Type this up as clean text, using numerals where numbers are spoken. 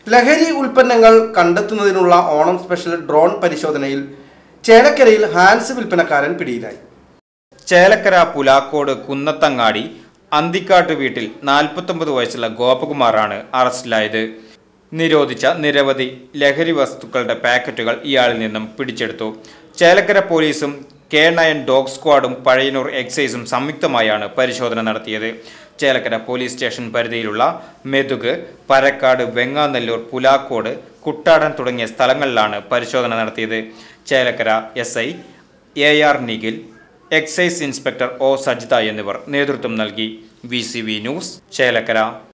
ലഹരി ഉൽപ്പന്നങ്ങൾ കണ്ടെത്തുന്നതിനുള്ള ഓണം സ്പെഷ്യൽ ഡ്രോൺ പരിശോധനയിൽ ചേലക്കരയിൽ ഹാൻസ് വിൽപ്പനക്കാരൻ പിടിയിലായി. ചേലക്കര പുലാക്കോട് കുന്നത്തങ്ങാടി അന്തിക്കാട്ട് വീട്ടിൽ 49 വയസ്സുള്ള ഗോപകുമാറാണ് അറസ്റ്റിലായത്. നിരോധിച്ച നിരവധി ലഹരി വസ്തുക്കളുടെ പാക്കറ്റുകൾ ഇയാളിൽ നിന്നും പിടിച്ചെടുത്തു. ചേലക്കര പോലീസും K9 ഡോഗ് സ്ക്വാഡും പഴയന്നൂർ എക്സൈസും സംയുക്തമായാണ് പരിശോധന നടത്തിയത്. ചേലക്കര പോലീസ് സ്റ്റേഷൻ പരിധിയിലുള്ള മെതുക്, പരക്കാട്, വെങ്ങാനല്ലൂർ, പുലാക്കോട്, കുട്ടാടൻ തുടങ്ങിയ സ്ഥലങ്ങളിലാണ് പരിശോധന നടത്തിയത്. Chelakkara SI AR Nikhil, excise inspector O Sajitha എന്നിവർ നേതൃത്വം നൽകി. VCV news, Chelakkara.